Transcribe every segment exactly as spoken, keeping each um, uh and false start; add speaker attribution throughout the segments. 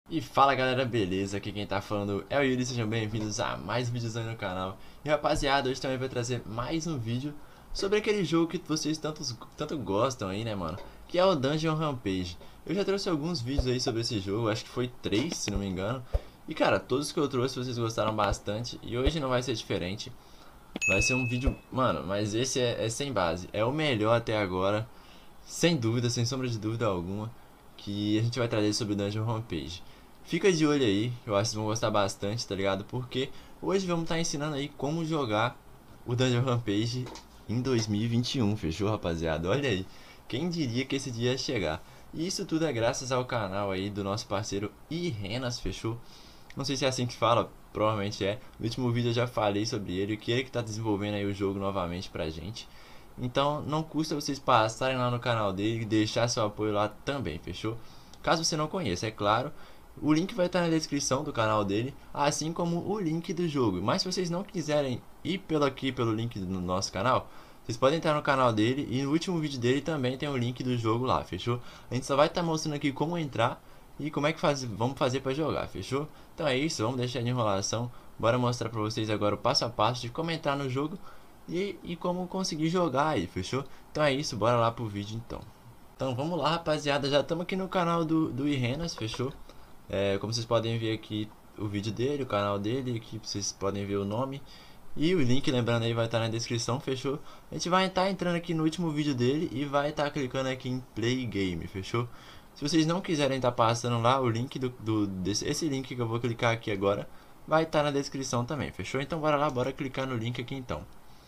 Speaker 1: E fala galera, beleza? Aqui quem tá falando é o Yuri, sejam bem-vindos a mais vídeos aí no canal. E rapaziada, hoje também vai trazer mais um vídeo sobre aquele jogo que vocês tantos, tanto gostam aí, né mano? Que é o Dungeon Rampage. Eu já trouxe alguns vídeos aí sobre esse jogo, acho que foi três, se não me engano. E cara, todos que eu trouxe vocês gostaram bastante e hoje não vai ser diferente. Vai ser um vídeo, mano, mas esse é, é sem base, é o melhor até agora, sem dúvida, sem sombra de dúvida alguma, que a gente vai trazer sobre o Dungeon Rampage. Fica de olho aí, eu acho que vocês vão gostar bastante, tá ligado? Porque hoje vamos estar ensinando aí como jogar o Dungeon Rampage em dois mil e vinte e um, fechou, rapaziada? Olha aí, quem diria que esse dia ia chegar? E isso tudo é graças ao canal aí do nosso parceiro Irenas, fechou? Não sei se é assim que fala, provavelmente é. No último vídeo eu já falei sobre ele, que ele que tá desenvolvendo aí o jogo novamente pra gente. Então não custa vocês passarem lá no canal dele e deixar seu apoio lá também, fechou? Caso você não conheça, é claro, o link vai estar na descrição do canal dele, assim como o link do jogo. Mas se vocês não quiserem ir pelo aqui pelo link do nosso canal, vocês podem entrar no canal dele e no último vídeo dele também tem o link do jogo lá, fechou? A gente só vai estar mostrando aqui como entrar e como é que faz, vamos fazer para jogar, fechou? Então é isso, vamos deixar de enrolação, bora mostrar para vocês agora o passo a passo de como entrar no jogo e, e como conseguir jogar aí, fechou? Então é isso, bora lá pro vídeo então. Então vamos lá, rapaziada, já estamos aqui no canal do, do Irenas, fechou? É, como vocês podem ver aqui o vídeo dele, o canal dele, aqui vocês podem ver o nome. E o link, lembrando aí, vai estar na descrição, fechou? A gente vai estar entrando aqui no último vídeo dele e vai estar clicando aqui em Play Game, fechou? Se vocês não quiserem estar passando lá, o link do, do desse, esse link que eu vou clicar aqui agora vai estar na descrição também, fechou? Então bora lá, bora clicar no link aqui então.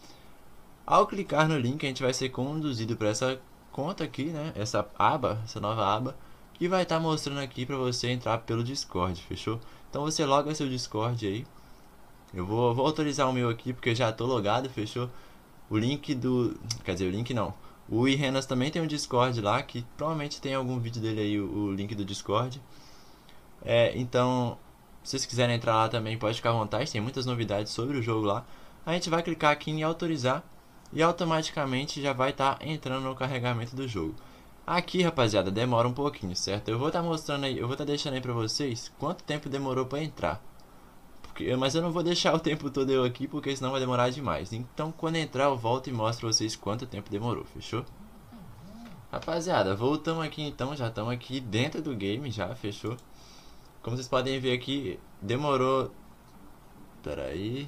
Speaker 1: Ao clicar no link, a gente vai ser conduzido para essa conta aqui, né? Essa aba, essa nova aba, que vai estar mostrando aqui para você entrar pelo Discord, fechou? Então você loga seu Discord aí. Eu vou, vou autorizar o meu aqui porque eu já estou logado, fechou? O link do... Quer dizer, o link não. O Irenas também tem um Discord lá, que provavelmente tem algum vídeo dele aí, o, o link do Discord. É, então, se vocês quiserem entrar lá também, pode ficar à vontade, tem muitas novidades sobre o jogo lá. A gente vai clicar aqui em autorizar e automaticamente já vai estar tá entrando no carregamento do jogo. Aqui, rapaziada, demora um pouquinho, certo? Eu vou estar tá mostrando aí, eu vou estar tá deixando aí pra vocês quanto tempo demorou para entrar. Porque, mas eu não vou deixar o tempo todo eu aqui, porque senão vai demorar demais. Então, quando entrar, eu volto e mostro pra vocês quanto tempo demorou, fechou? Rapaziada, voltamos aqui então, já estamos aqui dentro do game, já, fechou? Como vocês podem ver aqui, demorou... Pera aí...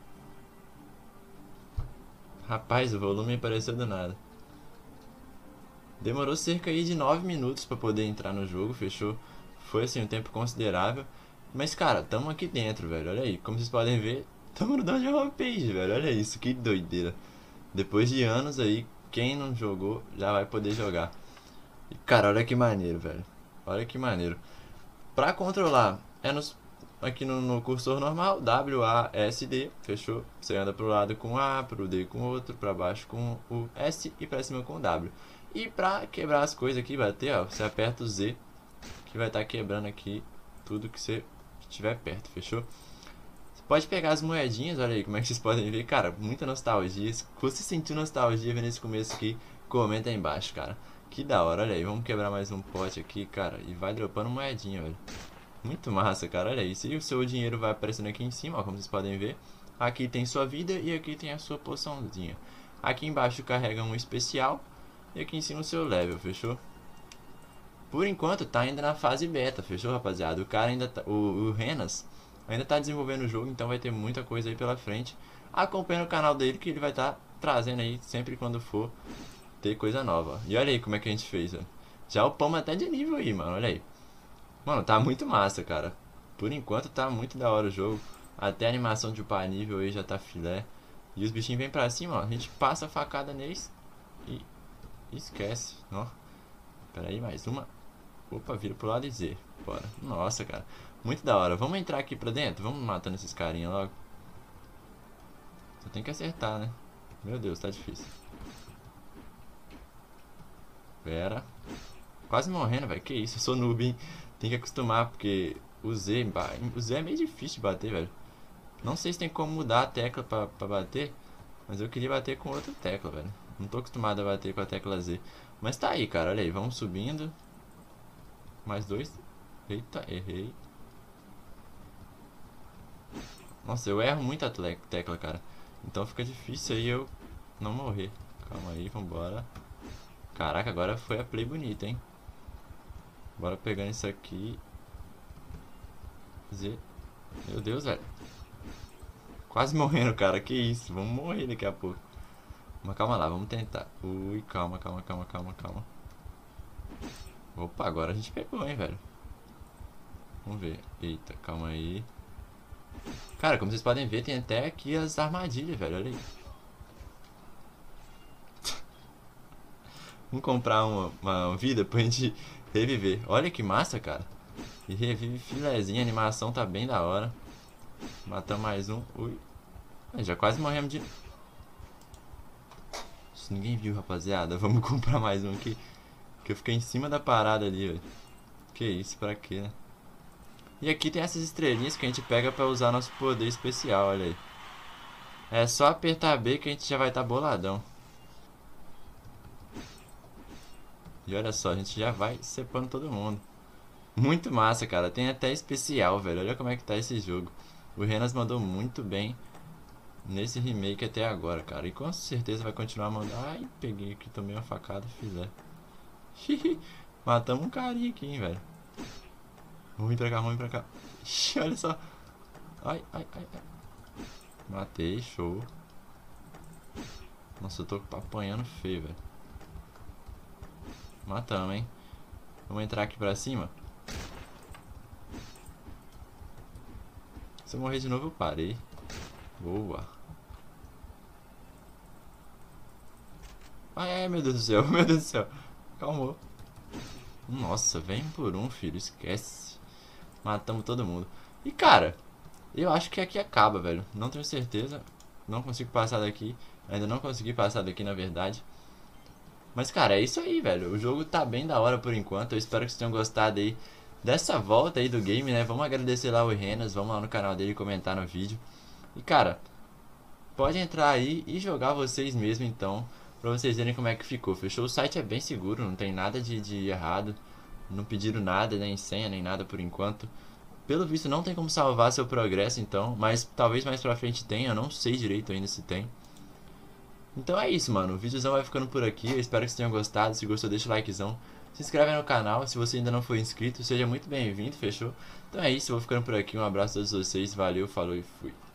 Speaker 1: Rapaz, o volume apareceu do nada. Demorou cerca aí de nove minutos para poder entrar no jogo, fechou? Foi assim um tempo considerável. Mas cara, tamo aqui dentro, velho. Olha aí, como vocês podem ver, tamo no Dungeon Rampage, velho. Olha isso, que doideira. Depois de anos aí, quem não jogou já vai poder jogar. E cara, olha que maneiro, velho. Olha que maneiro. Pra controlar, é nos, aqui no, no cursor normal, W, A, S, D, fechou? Você anda pro lado com A, pro D com outro, pra baixo com o S e pra cima com o W. E pra quebrar as coisas aqui, bater, ó, você aperta o Z, que vai estar tá quebrando aqui tudo que você estiver perto, fechou? Você pode pegar as moedinhas, olha aí como é que vocês podem ver, cara, muita nostalgia. Se você sentiu nostalgia vendo esse começo aqui, comenta aí embaixo, cara. Que da hora, olha aí, vamos quebrar mais um pote aqui, cara, e vai dropando moedinha, velho. Muito massa, cara, olha isso. E o seu dinheiro vai aparecendo aqui em cima, ó, como vocês podem ver. Aqui tem sua vida e aqui tem a sua poçãozinha. Aqui embaixo carrega um especial e aqui em cima o seu level, fechou? Por enquanto tá ainda na fase beta, fechou, rapaziada? O cara ainda tá, o, o Renas ainda tá desenvolvendo o jogo, então vai ter muita coisa aí pela frente. Acompanha o canal dele que ele vai estar tá trazendo aí sempre quando for ter coisa nova. E olha aí como é que a gente fez, ó. Já upamos até de nível aí, mano, olha aí. Mano, tá muito massa, cara. Por enquanto tá muito da hora o jogo. Até a animação de upar nível aí já tá filé. E os bichinhos vêm pra cima, ó. A gente passa a facada neles e esquece, ó. Pera aí, mais uma. Opa, vira pro lado e Z. Bora. Nossa, cara. Muito da hora. Vamos entrar aqui pra dentro? Vamos matando esses carinha logo. Só tem que acertar, né? Meu Deus, tá difícil. Pera. Quase morrendo, velho. Que isso, eu sou noob, hein? Tem que acostumar, porque o Z, o Z é meio difícil de bater, velho. Não sei se tem como mudar a tecla pra, pra bater, mas eu queria bater com outra tecla, velho. Não tô acostumado a bater com a tecla Z. Mas tá aí, cara, olha aí, vamos subindo. Mais dois. Eita, errei. Nossa, eu erro muito a tecla, cara. Então fica difícil aí eu não morrer. Calma aí, vambora. Caraca, agora foi a play bonita, hein? Bora pegando isso aqui. Z. Meu Deus, velho. Quase morrendo, cara. Que isso? Vamos morrer daqui a pouco. Mas calma lá, vamos tentar. Ui, calma, calma, calma, calma, calma. Opa, agora a gente pegou, hein, velho. Vamos ver. Eita, calma aí. Cara, como vocês podem ver, tem até aqui as armadilhas, velho. Olha aí. Vamos comprar uma, uma vida pra gente reviver. Olha que massa, cara. E revive filezinho. A animação tá bem da hora. Matamos mais um. Ui. Já quase morremos de... Isso ninguém viu, rapaziada. Vamos comprar mais um aqui. Que eu fiquei em cima da parada ali, velho. Que isso, pra quê, né? E aqui tem essas estrelinhas que a gente pega pra usar nosso poder especial, olha aí. É só apertar B que a gente já vai estar tá boladão. E olha só, a gente já vai cepando todo mundo. Muito massa, cara. Tem até especial, velho. Olha como é que tá esse jogo. O Renas mandou muito bem nesse remake até agora, cara. E com certeza vai continuar mandando. Ai, peguei aqui, tomei uma facada, filé. Matamos um carinha aqui, hein, velho. Vamos vir pra cá, vamos vir pra cá. Ixi, olha só. Ai, ai, ai, ai. Matei, show. Nossa, eu tô apanhando feio, velho. Matamos, hein. Vamos entrar aqui pra cima. Se eu morrer de novo, eu parei. Boa. Ai, ai, meu Deus do céu, meu Deus do céu. Calmou. Nossa, vem por um, filho, esquece. Matamos todo mundo. E cara, eu acho que aqui acaba, velho. Não tenho certeza. Não consigo passar daqui. Ainda não consegui passar daqui, na verdade. Mas cara, é isso aí, velho. O jogo tá bem da hora por enquanto. Eu espero que vocês tenham gostado aí dessa volta aí do game, né? Vamos agradecer lá o Renas. Vamos lá no canal dele comentar no vídeo. E cara, pode entrar aí e jogar vocês mesmo então, pra vocês verem como é que ficou. Fechou? O site é bem seguro, não tem nada de, de errado. Não pediram nada, nem senha, nem nada por enquanto. Pelo visto não tem como salvar seu progresso então, mas talvez mais pra frente tenha, eu não sei direito ainda se tem. Então é isso, mano, o videozão vai ficando por aqui, eu espero que vocês tenham gostado. Se gostou, deixa o likezão, se inscreve no canal, se você ainda não for inscrito, seja muito bem-vindo, fechou? Então é isso, eu vou ficando por aqui, um abraço a todos vocês, valeu, falou e fui.